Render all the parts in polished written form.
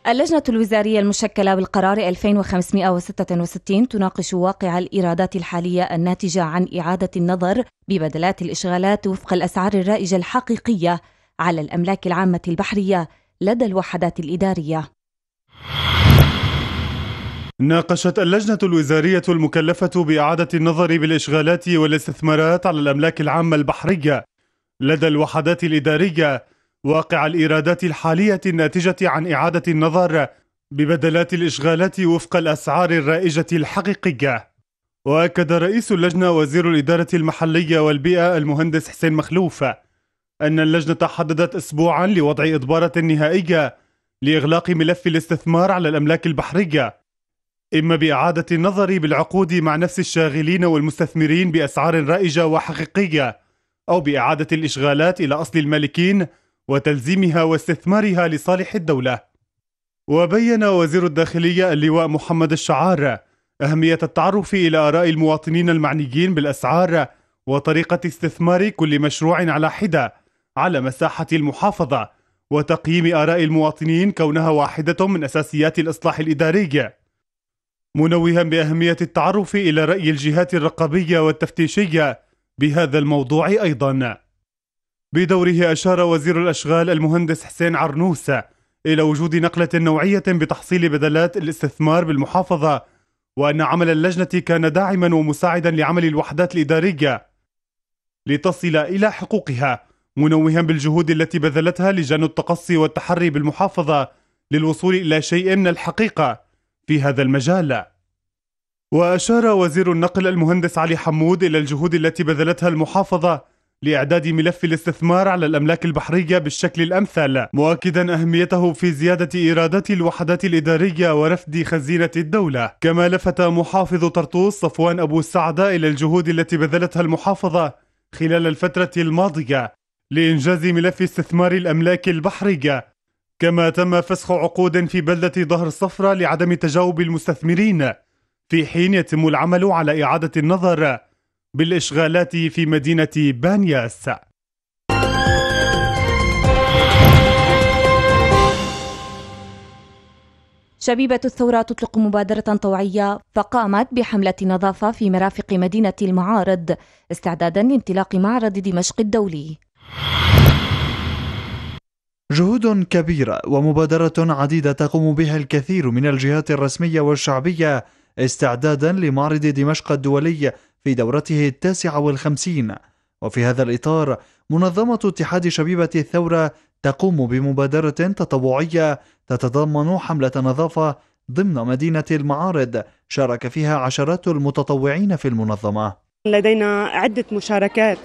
اللجنة الوزارية المشكلة بالقرار 2566 تناقش واقع الإيرادات الحالية الناتجة عن إعادة النظر ببدلات الإشغالات وفق الأسعار الرائجة الحقيقية على الأملاك العامة البحرية لدى الوحدات الإدارية. ناقشت اللجنة الوزارية المكلفة بإعادة النظر بالإشغالات والاستثمارات على الأملاك العامة البحرية لدى الوحدات الإدارية واقع الإيرادات الحالية الناتجة عن إعادة النظر ببدلات الإشغالات وفق الأسعار الرائجة الحقيقية. وأكد رئيس اللجنة وزير الإدارة المحلية والبيئة المهندس حسين مخلوف أن اللجنة حددت أسبوعا لوضع إضبارة نهائية لإغلاق ملف الاستثمار على الأملاك البحرية، إما بإعادة النظر بالعقود مع نفس الشاغلين والمستثمرين بأسعار رائجة وحقيقية، أو بإعادة الإشغالات إلى أصل المالكين وتلزيمها واستثمارها لصالح الدولة. وبين وزير الداخلية اللواء محمد الشعار أهمية التعرف إلى آراء المواطنين المعنيين بالأسعار وطريقة استثمار كل مشروع على حدة على مساحة المحافظة، وتقييم آراء المواطنين كونها واحدة من أساسيات الإصلاح الإداري، منوها بأهمية التعرف إلى رأي الجهات الرقابية والتفتيشية بهذا الموضوع أيضا. بدوره أشار وزير الأشغال المهندس حسين عرنوس إلى وجود نقلة نوعية بتحصيل بدلات الاستثمار بالمحافظة، وأن عمل اللجنة كان داعما ومساعدا لعمل الوحدات الإدارية لتصل إلى حقوقها، منوها بالجهود التي بذلتها لجان التقصي والتحري بالمحافظة للوصول إلى شيء من الحقيقة في هذا المجال. وأشار وزير النقل المهندس علي حمود إلى الجهود التي بذلتها المحافظة لإعداد ملف الاستثمار على الأملاك البحرية بالشكل الأمثل، مؤكدا أهميته في زيادة إيرادات الوحدات الإدارية ورفد خزينة الدولة. كما لفت محافظ طرطوس صفوان أبو السعدة إلى الجهود التي بذلتها المحافظة خلال الفترة الماضية لإنجاز ملف استثمار الأملاك البحرية، كما تم فسخ عقود في بلدة ظهر صفرة لعدم تجاوب المستثمرين، في حين يتم العمل على إعادة النظر بالإشغالات في مدينة بانياس. شبيبة الثورة تطلق مبادرة طوعية فقامت بحملة نظافة في مرافق مدينة المعارض استعدادا لانطلاق معرض دمشق الدولي. جهود كبيرة ومبادرة عديدة تقوم بها الكثير من الجهات الرسمية والشعبية استعدادا لمعرض دمشق الدولي في دورته 59. وفي هذا الإطار منظمة اتحاد شبيبة الثورة تقوم بمبادرة تطوعية تتضمن حملة نظافة ضمن مدينة المعارض شارك فيها عشرات المتطوعين في المنظمة. لدينا عدة مشاركات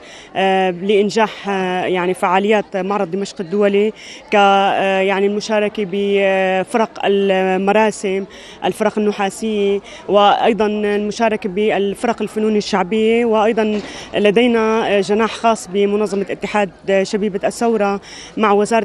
لإنجاح يعني فعاليات معرض دمشق الدولي، يعني المشاركة بفرق المراسم، الفرق النحاسية، وأيضا المشاركة بالفرق الفنون الشعبية، وأيضا لدينا جناح خاص بمنظمة اتحاد شبيبة الثورة مع وزارة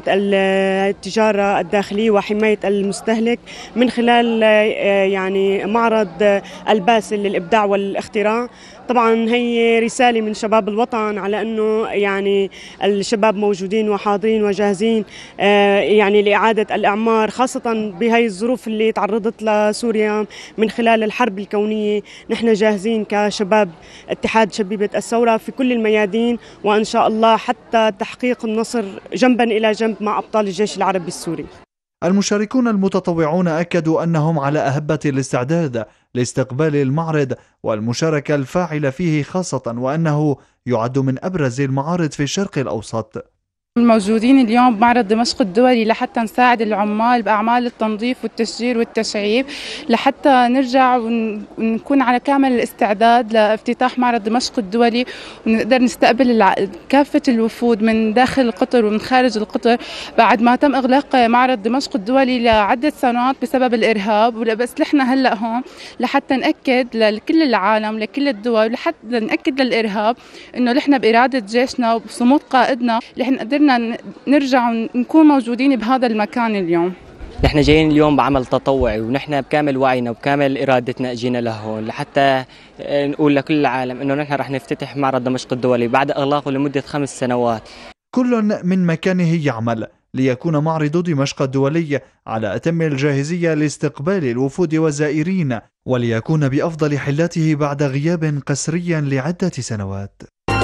التجارة الداخلية وحماية المستهلك من خلال يعني معرض الباسل للإبداع والاختراع. طبعا هي رسالة من شباب الوطن على أنه يعني الشباب موجودين وحاضرين وجاهزين يعني لإعادة الإعمار، خاصة بهاي الظروف اللي تعرضت لسوريا من خلال الحرب الكونية. نحن جاهزين كشباب اتحاد شبيبة الثورة في كل الميادين، وإن شاء الله حتى تحقيق النصر جنبا إلى جنب مع أبطال الجيش العربي السوري. المشاركون المتطوعون أكدوا أنهم على أهبة الاستعداد لاستقبال المعرض والمشاركة الفاعلة فيه، خاصة وأنه يعد من أبرز المعارض في الشرق الأوسط. الموجودين اليوم بمعرض دمشق الدولي لحتى نساعد العمال بأعمال التنظيف والتشجير والتشعيب، لحتى نرجع ونكون على كامل الاستعداد لافتتاح معرض دمشق الدولي، ونقدر نستقبل كافة الوفود من داخل القطر ومن خارج القطر بعد ما تم إغلاق معرض دمشق الدولي لعدة سنوات بسبب الإرهاب. بس نحن هلأ هون لحتى نأكد لكل العالم لكل الدول، لحتى نأكد للإرهاب إنه نحن بإرادة جيشنا وبصمود قائدنا اللي احنا قدرنا نرجع ونكون موجودين بهذا المكان اليوم. نحن جايين اليوم بعمل تطوعي، ونحن بكامل وعينا وبكامل إرادتنا اجينا لهون لحتى نقول لكل العالم انه نحن رح نفتتح معرض دمشق الدولي بعد اغلاقه لمدة 5 سنوات. كل من مكانه يعمل ليكون معرض دمشق الدولي على أتم الجاهزية لاستقبال الوفود والزائرين، وليكون بأفضل حلاته بعد غياب قسري لعدة سنوات.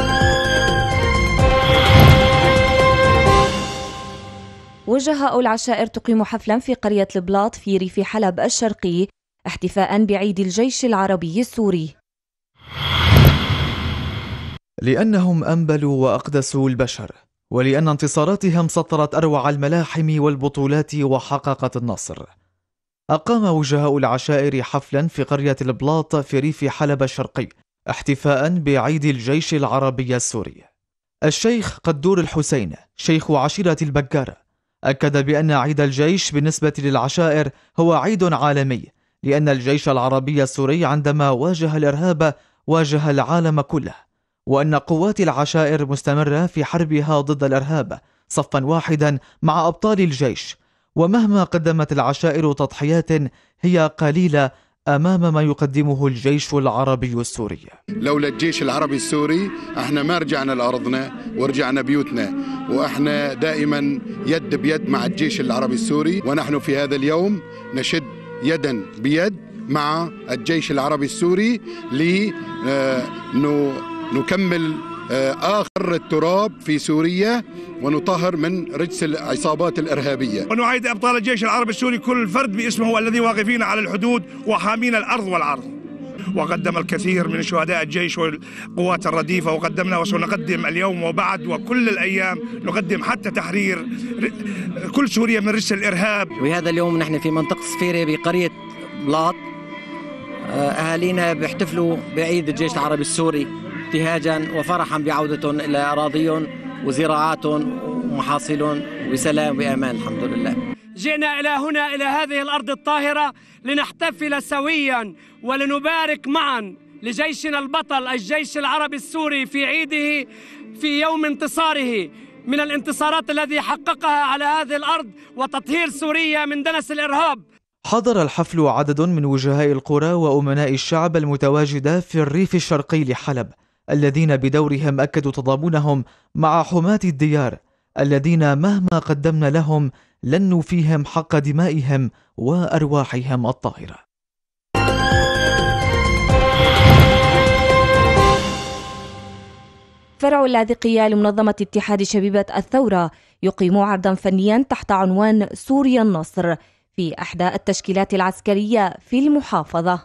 وجهاء العشائر تقيم حفلا في قرية البلاط في ريف حلب الشرقي احتفاء بعيد الجيش العربي السوري، لأنهم أنبلوا وأقدسوا البشر، ولأن انتصاراتهم سطرت أروع الملاحم والبطولات وحققت النصر. أقام وجهاء العشائر حفلا في قرية البلاط في ريف حلب الشرقي احتفاء بعيد الجيش العربي السوري. الشيخ قدور الحسين شيخ عشيرة البكارة أكد بأن عيد الجيش بالنسبة للعشائر هو عيد عالمي، لأن الجيش العربي السوري عندما واجه الإرهاب واجه العالم كله، وأن قوات العشائر مستمرة في حربها ضد الإرهاب صفا واحدا مع أبطال الجيش، ومهما قدمت العشائر تضحيات هي قليلة أمام ما يقدمه الجيش العربي السوري. لولا الجيش العربي السوري احنا ما رجعنا لأرضنا ورجعنا بيوتنا، واحنا دائما يد بيد مع الجيش العربي السوري، ونحن في هذا اليوم نشد يدا بيد مع الجيش العربي السوري لنكمل آخر التراب في سوريا ونطهر من رجس العصابات الإرهابية، ونعيد أبطال الجيش العربي السوري كل فرد باسمه الذي واقفين على الحدود وحامين الأرض والعرض. وقدم الكثير من شهداء الجيش والقوات الرديفة، وقدمنا وسنقدم اليوم وبعد وكل الأيام نقدم حتى تحرير كل سوريا من رجس الإرهاب. وهذا اليوم نحن في منطقة صفيرة بقرية بلاط، أهالينا بيحتفلوا بعيد الجيش العربي السوري ابتهاجا وفرحا بعودتهم إلى أراضيهم وزراعاتهم ومحاصيلهم وسلام وأمان الحمد لله. جئنا إلى هنا إلى هذه الأرض الطاهرة لنحتفل سويا ولنبارك معا لجيشنا البطل الجيش العربي السوري في عيده في يوم انتصاره من الانتصارات التي حققها على هذه الأرض وتطهير سوريا من دنس الإرهاب. حضر الحفل عدد من وجهاء القرى وأمناء الشعب المتواجدة في الريف الشرقي لحلب، الذين بدورهم أكدوا تضامنهم مع حماة الديار الذين مهما قدمنا لهم لن نوفيهم حق دمائهم وأرواحهم الطاهرة. فرع اللاذقية لمنظمة اتحاد شبيبة الثورة يقيم عرضا فنيا تحت عنوان سوريا النصر في إحدى التشكيلات العسكرية في المحافظة.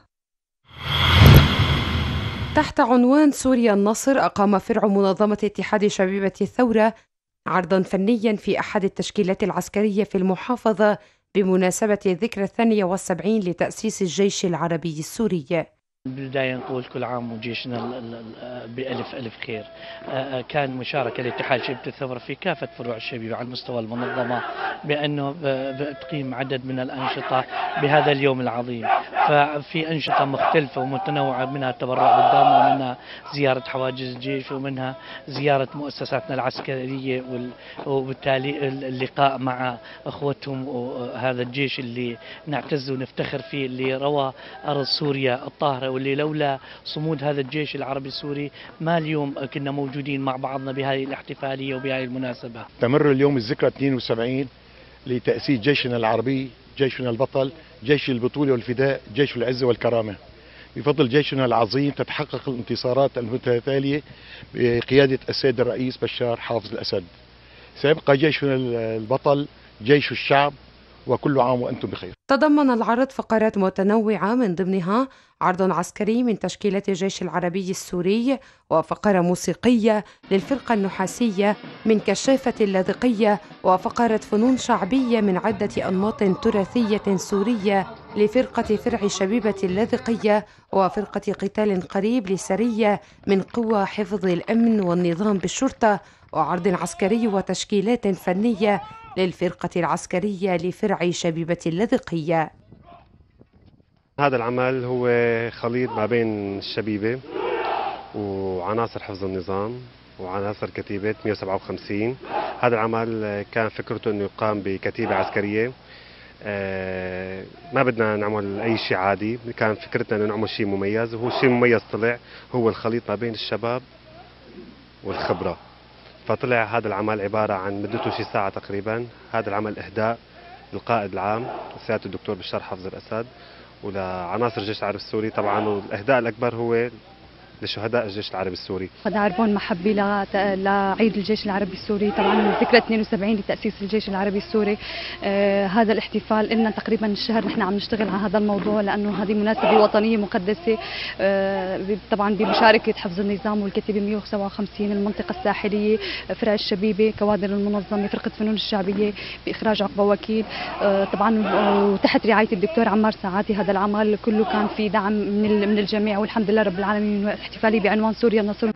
تحت عنوان سوريا النصر أقام فرع منظمة اتحاد شبيبة الثورة عرضا فنيا في أحد التشكيلات العسكرية في المحافظة بمناسبة الذكرى 72 لتأسيس الجيش العربي السوري. بالبداية نقول كل عام وجيشنا بألف ألف خير. كان مشاركة لاتحاد شبيبة الثورة في كافة فروع الشبيبة على مستوى المنظمة بأنه بتقيم عدد من الأنشطة بهذا اليوم العظيم، ففي أنشطة مختلفة ومتنوعة، منها التبرع بالدم ومنها زيارة حواجز الجيش ومنها زيارة مؤسساتنا العسكرية وبالتالي اللقاء مع أخوتهم وهذا الجيش اللي نعتز ونفتخر فيه، اللي روى أرض سوريا الطاهرة، واللي لولا صمود هذا الجيش العربي السوري ما اليوم كنا موجودين مع بعضنا بهذه الاحتفالية وبهذه المناسبة. تمر اليوم الذكرى 72 لتأسيس جيشنا العربي، جيشنا البطل، جيش البطولة والفداء، جيش العزة والكرامة. بفضل جيشنا العظيم تتحقق الانتصارات المتتالية بقيادة السيد الرئيس بشار حافظ الأسد. سيبقى جيشنا البطل جيش الشعب، وكل عام وأنتم بخير. تضمن العرض فقرات متنوعة من ضمنها عرض عسكري من تشكيلات الجيش العربي السوري، وفقرة موسيقية للفرقة النحاسية من كشافة اللاذقية، وفقرة فنون شعبية من عدة أنماط تراثية سورية لفرقة فرع شبيبة اللاذقية، وفرقة قتال قريب لسرية من قوى حفظ الأمن والنظام بالشرطة، وعرض عسكري وتشكيلات فنية للفرقة العسكرية لفرع شبيبة اللاذقية. هذا العمل هو خليط ما بين الشبيبة وعناصر حفظ النظام وعناصر كتيبة 157. هذا العمل كان فكرته أنه يقام بكتيبة عسكرية، ما بدنا نعمل أي شيء عادي، كان فكرتنا أنه نعمل شيء مميز، وهو الشيء المميز طلع هو الخليط ما بين الشباب والخبرة. فطلع هذا العمل عبارة عن مدته شي ساعة تقريبا. هذا العمل إهداء للقائد العام سيادة الدكتور بشار حافظ الأسد ولعناصر الجيش العربي السوري طبعا، والإهداء الأكبر هو لشهداء الجيش العربي السوري. قد عربون محبي لعيد الجيش العربي السوري، طبعا ذكرى 72 لتأسيس الجيش العربي السوري. هذا الاحتفال لنا تقريبا الشهر نحن عم نشتغل على هذا الموضوع، لأنه هذه مناسبة وطنية مقدسة، طبعا بمشاركة حفظ النظام والكتيبة 157 المنطقة الساحلية، فرع الشبيبة، كوادر المنظمة، فرقة فنون الشعبية بإخراج عقبة وكيل، طبعا وتحت رعاية الدكتور عمار ساعاتي. هذا العمل كله كان في دعم من الجميع، والحمد لله رب العالمين. احتفالي بعنوان سوريا النصر.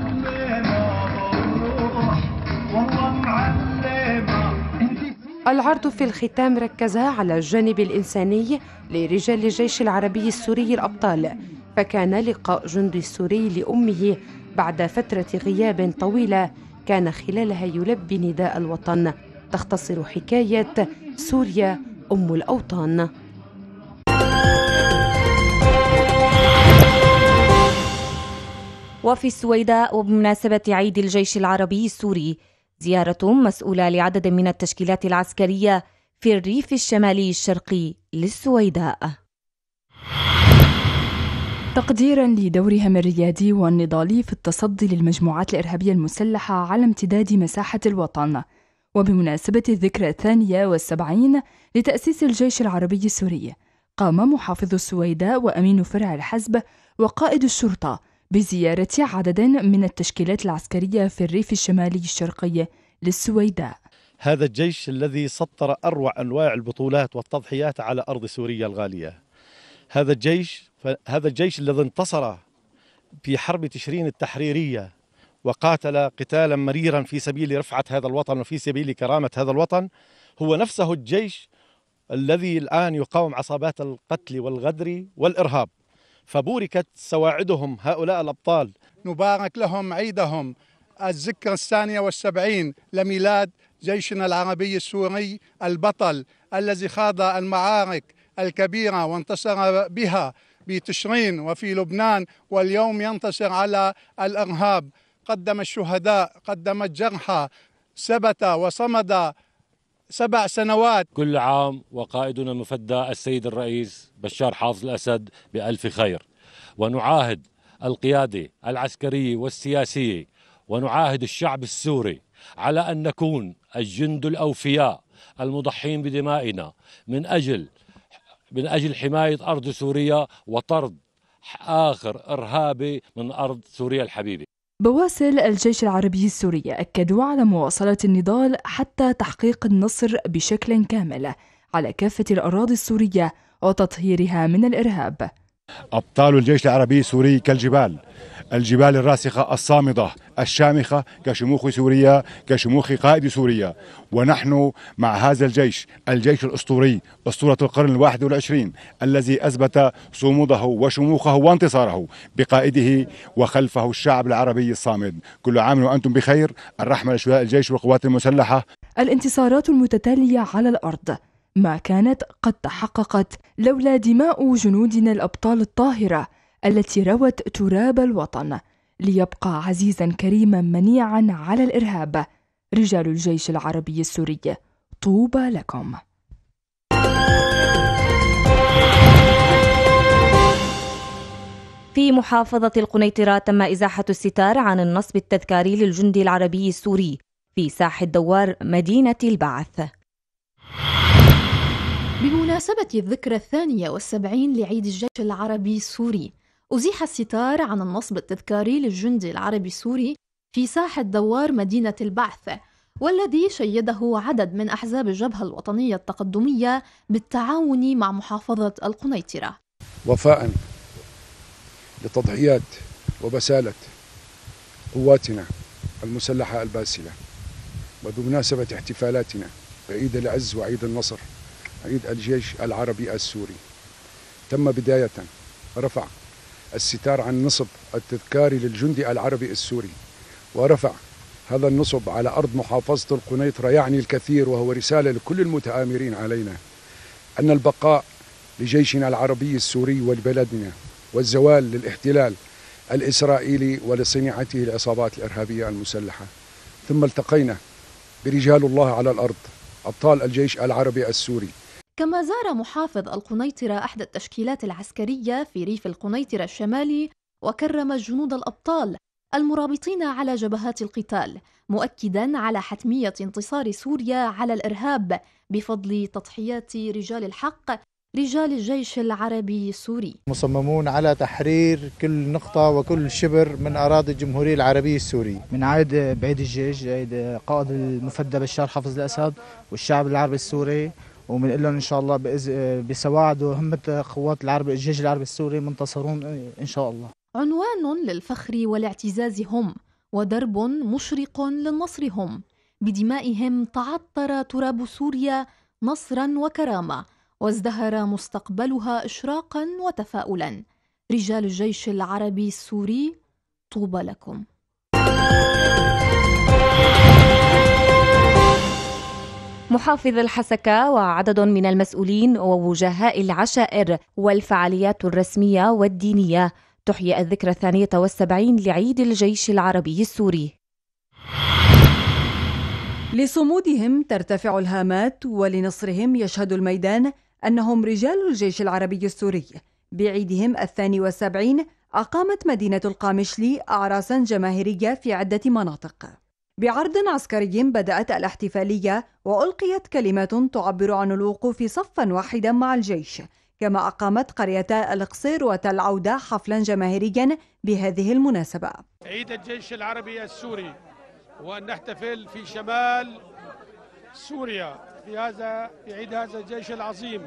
العرض في الختام ركز على الجانب الإنساني لرجال الجيش العربي السوري الأبطال، فكان لقاء جندي سوري لأمه بعد فترة غياب طويلة كان خلالها يلبي نداء الوطن، تختصر حكاية سوريا أم الأوطان. وفي السويداء وبمناسبة عيد الجيش العربي السوري زيارة مسؤولة لعدد من التشكيلات العسكرية في الريف الشمالي الشرقي للسويداء، تقديرا لدورهم الريادي والنضالي في التصدي للمجموعات الإرهابية المسلحة على امتداد مساحة الوطن، وبمناسبة الذكرى 72 لتأسيس الجيش العربي السوري، قام محافظ السويداء وأمين فرع الحزب وقائد الشرطة بزيارة عدد من التشكيلات العسكرية في الريف الشمالي الشرقي للسويداء. هذا الجيش الذي سطر أروع أنواع البطولات والتضحيات على أرض سوريا الغالية، هذا الجيش الذي انتصر في حرب تشرين التحريرية وقاتل قتالا مريرا في سبيل رفعة هذا الوطن وفي سبيل كرامة هذا الوطن، هو نفسه الجيش الذي الآن يقاوم عصابات القتل والغدر والإرهاب، فبوركت سواعدهم هؤلاء الأبطال. نبارك لهم عيدهم الذكرى 72 لميلاد جيشنا العربي السوري البطل الذي خاض المعارك الكبيرة وانتصر بها بتشرين وفي لبنان، واليوم ينتصر على الإرهاب. قدم الشهداء، قدم الجرحى، ثبت وصمد 7 سنوات. كل عام وقائدنا المفدى السيد الرئيس بشار حافظ الأسد بألف خير، ونعاهد القيادة العسكرية والسياسية ونعاهد الشعب السوري على أن نكون الجند الأوفياء المضحين بدمائنا من أجل حماية أرض سوريا وطرد آخر إرهابي من أرض سوريا الحبيبة. بواسل الجيش العربي السوري أكدوا على مواصلة النضال حتى تحقيق النصر بشكل كامل على كافة الأراضي السورية وتطهيرها من الإرهاب. أبطال الجيش العربي السوري كالجبال، الجبال الراسخة الصامدة الشامخة كشموخ سوريا، كشموخ قائد سوريا. ونحن مع هذا الجيش الأسطوري، أسطورة القرن 21 الذي أثبت صموده وشموخه وانتصاره بقائده وخلفه الشعب العربي الصامد. كل عام وأنتم بخير. الرحمة لشهداء الجيش والقوات المسلحة. الانتصارات المتتالية على الأرض ما كانت قد تحققت لولا دماء جنودنا الأبطال الطاهرة التي روت تراب الوطن ليبقى عزيزا كريما منيعا على الإرهاب. رجال الجيش العربي السوري، طوبى لكم. في محافظة القنيطرة تم إزاحة الستار عن النصب التذكاري للجندي العربي السوري في ساحة دوار مدينة البعث. بمناسبة الذكرى 72 لعيد الجيش العربي السوري، أزيح الستار عن النصب التذكاري للجندي العربي السوري في ساحة دوار مدينة البعث، والذي شيده عدد من أحزاب الجبهة الوطنية التقدمية بالتعاون مع محافظة القنيطرة. وفاء لتضحيات وبسالة قواتنا المسلحة الباسلة، وبمناسبة احتفالاتنا بعيد العز وعيد النصر، عيد الجيش العربي السوري، تم بداية رفع الستار عن النصب التذكاري للجندي العربي السوري، ورفع هذا النصب على أرض محافظة القنيطرة يعني الكثير، وهو رسالة لكل المتآمرين علينا أن البقاء لجيشنا العربي السوري ولبلدنا، والزوال للاحتلال الإسرائيلي ولصناعته العصابات الإرهابية المسلحة. ثم التقينا برجال الله على الأرض أبطال الجيش العربي السوري. كما زار محافظ القنيطرة أحد التشكيلات العسكرية في ريف القنيطرة الشمالي وكرم الجنود الأبطال المرابطين على جبهات القتال، مؤكدا على حتمية انتصار سوريا على الإرهاب بفضل تضحيات رجال الحق رجال الجيش العربي السوري. مصممون على تحرير كل نقطة وكل شبر من أراضي الجمهورية العربية السورية. من عيد بعيد الجيش، عيد قائد المفدى بشار حافظ الأسد والشعب العربي السوري، وبنقول لهم إن شاء الله بسواعد وهمة قوات الجيش العربي السوري منتصرون إن شاء الله. عنوان للفخر والاعتزاز هم، ودرب مشرق للنصر هم، بدمائهم تعطر تراب سوريا نصرا وكرامة، وازدهر مستقبلها إشراقا وتفاؤلا. رجال الجيش العربي السوري، طوبى لكم. محافظ الحسكة وعدد من المسؤولين ووجهاء العشائر والفعاليات الرسمية والدينية تحيي الذكرى 72 لعيد الجيش العربي السوري. لصمودهم ترتفع الهامات، ولنصرهم يشهد الميدان أنهم رجال الجيش العربي السوري. بعيدهم 72 أقامت مدينة القامشلي أعراسا جماهيرية في عدة مناطق. بعرض عسكري بدأت الاحتفالية وألقيت كلمات تعبر عن الوقوف صفا واحدا مع الجيش، كما أقامت قريتا القصير وتل عودة حفلا جماهيريا بهذه المناسبة. عيد الجيش العربي السوري، وأن نحتفل في شمال سوريا في عيد هذا الجيش العظيم.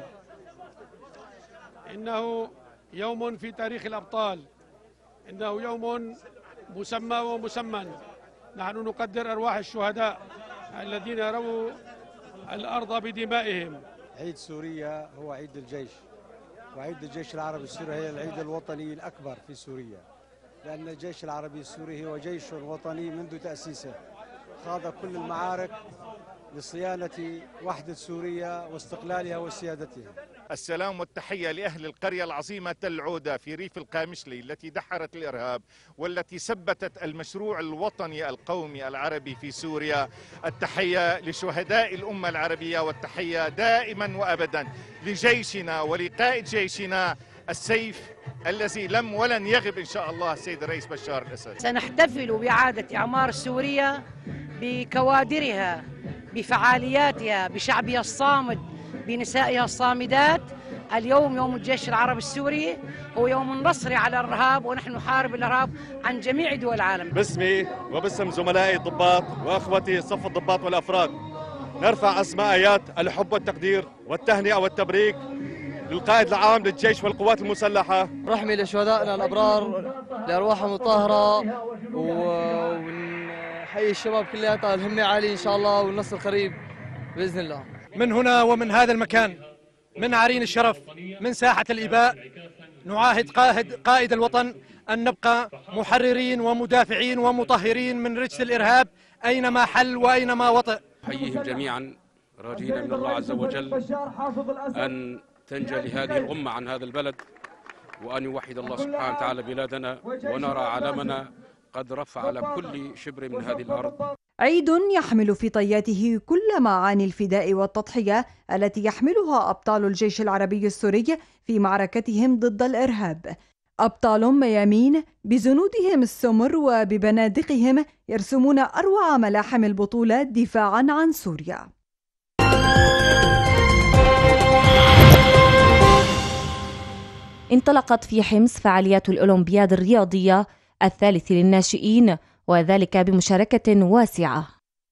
إنه يوم في تاريخ الأبطال، إنه يوم مسمى ومسمى. نحن نقدر أرواح الشهداء الذين رووا الأرض بدمائهم. عيد سوريا هو عيد الجيش، وعيد الجيش العربي السوري هي العيد الوطني الأكبر في سوريا، لأن الجيش العربي السوري هو جيش وطني منذ تأسيسه، خاض كل المعارك لصيانة وحدة سوريا واستقلالها وسيادتها. السلام والتحية لأهل القرية العظيمة تل عودة في ريف القامشلي التي دحرت الإرهاب والتي ثبتت المشروع الوطني القومي العربي في سوريا. التحية لشهداء الأمة العربية، والتحية دائما وأبدا لجيشنا ولقائد جيشنا السيف الذي لم ولن يغب إن شاء الله السيد الرئيس بشار الأسد. سنحتفل بإعادة إعمار سوريا بكوادرها، بفعالياتها، بشعبها الصامد، بنسائها الصامدات. اليوم يوم الجيش العربي السوري، هو يوم النصر على الإرهاب، ونحن نحارب الإرهاب عن جميع دول العالم. باسمي وباسم زملائي الضباط وأخوتي صف الضباط والأفراد نرفع أسماء آيات الحب والتقدير والتهنئة والتبريك للقائد العام للجيش والقوات المسلحة. رحمي لشهدائنا الأبرار لأرواحهم الطاهرة، ونحيي الشباب كلياتها، الهمة عالية إن شاء الله والنصر قريب بإذن الله. من هنا ومن هذا المكان، من عرين الشرف، من ساحة الإباء، نعاهد قائد الوطن أن نبقى محررين ومدافعين ومطهرين من رجس الإرهاب أينما حل وأينما وطئ. أحييهم جميعا راجين من الله عز وجل أن تنجى لهذه الأمة عن هذا البلد، وأن يوحد الله سبحانه وتعالى بلادنا، ونرى علمنا قد رفع على كل شبر من هذه الأرض. عيد يحمل في طياته كل معاني الفداء والتضحية التي يحملها أبطال الجيش العربي السوري في معركتهم ضد الإرهاب. أبطال ميامين بجنودهم السمر وببنادقهم يرسمون أروع ملاحم البطولة دفاعا عن سوريا. انطلقت في حمص فعاليات الأولمبياد الرياضية الثالث للناشئين، وذلك بمشاركة واسعة.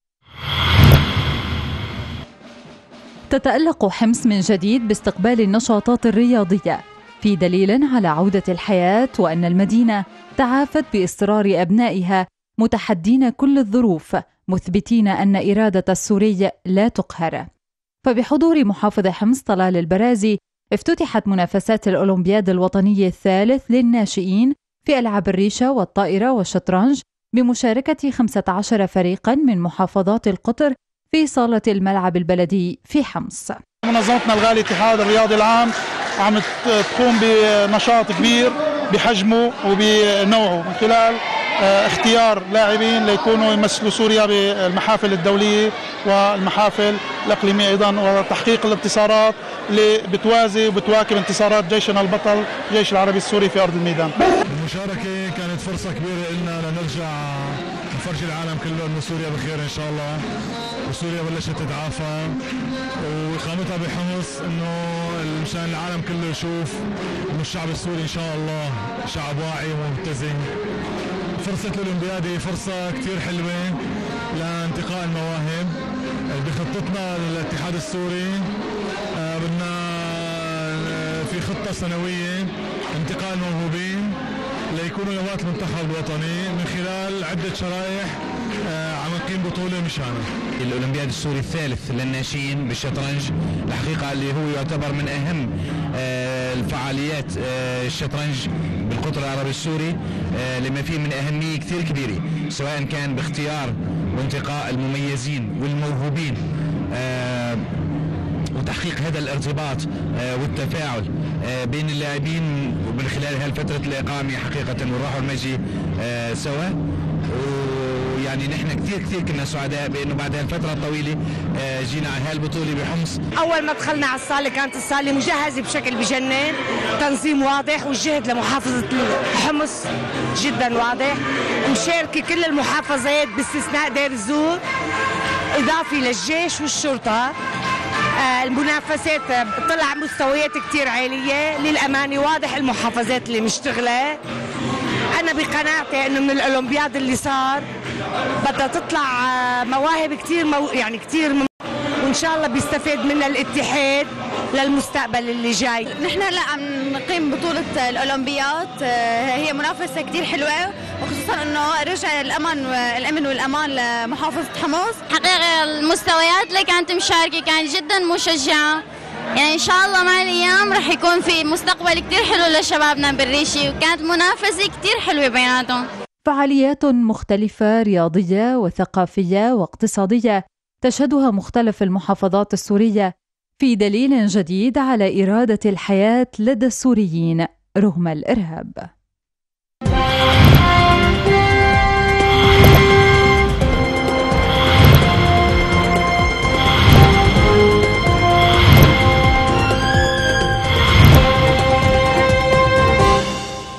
تتألق حمص من جديد باستقبال النشاطات الرياضية، في دليل على عودة الحياة، وأن المدينة تعافت بإصرار أبنائها متحدين كل الظروف، مثبتين أن إرادة السوري لا تقهر. فبحضور محافظ حمص طلال البرازي افتتحت منافسات الأولمبياد الوطني الثالث للناشئين في ألعاب الريشة والطائرة والشطرنج، بمشاركة 15 فريقا من محافظات القطر في صالة الملعب البلدي في حمص. منظمتنا الغالية الاتحاد الرياضي العام عم تقوم بنشاط كبير بحجمه وبنوعه من خلال اختيار لاعبين ليكونوا يمثلوا سوريا بالمحافل الدولية والمحافل الإقليمية أيضا، وتحقيق الانتصارات اللي بتوازي وبتواكب انتصارات جيشنا البطل الجيش العربي السوري في أرض الميدان. المشاركة كانت فرصة كبيرة لنا لنرجع نفرجي العالم كله أن سوريا بخير إن شاء الله، وسوريا بلشت تتعافى، وإقامتها بحمص إنه مشان العالم كله يشوف إنه الشعب السوري إن شاء الله شعب واعي ومتزن. فرصة الأولمبياد فرصة كتير حلوة لانتقاء المواهب. بخطتنا للاتحاد السوري بدنا في خطة سنوية انتقاء الموهوبين ليكونوا نواة المنتخب الوطني من خلال عدة شرائح عم نقيم بطولة مشانه. الأولمبياد السوري الثالث للناشئين بالشطرنج الحقيقة اللي هو يعتبر من أهم الفعاليات الشطرنج بالقطر العربي السوري، لما فيه من أهمية كثير كبيرة سواء كان باختيار وانتقاء المميزين والموهوبين وتحقيق هذا الارتباط والتفاعل بين اللاعبين من خلال هالفترة الإقامة حقيقة والراحة والمجي سوا. ويعني نحن كثير كنا سعداء بأنه بعد هالفترة الطويلة جينا على هالبطولة بحمص. أول ما دخلنا على الصالة كانت الصالة مجهزة بشكل بجنن، تنظيم واضح والجهد لمحافظة حمص جدا واضح، مشاركة كل المحافظات باستثناء دير الزور، إضافي للجيش والشرطة. المنافسات طلع مستويات كتير عالية للأمانة، واضح المحافظات اللي مشتغلة. أنا بقناعتي إنه من الأولمبياد اللي صار بدها تطلع مواهب كتير يعني كتير وإن شاء الله بيستفاد منها الاتحاد للمستقبل اللي جاي. نحن هلا عم نقيم بطولة الأولمبياد، هي منافسة كتير حلوة، وخصوصا إنه رجع الأمن والأمان لمحافظة حمص. حقيقة المستويات اللي كانت مشاركة كانت جدا مشجعة، يعني إن شاء الله مع الأيام رح يكون في مستقبل كتير حلو لشبابنا بالريشي، وكانت منافسة كتير حلوة بيناتهم. فعاليات مختلفة رياضية وثقافية واقتصادية تشهدها مختلف المحافظات السورية في دليل جديد على إرادة الحياة لدى السوريين رغم الإرهاب.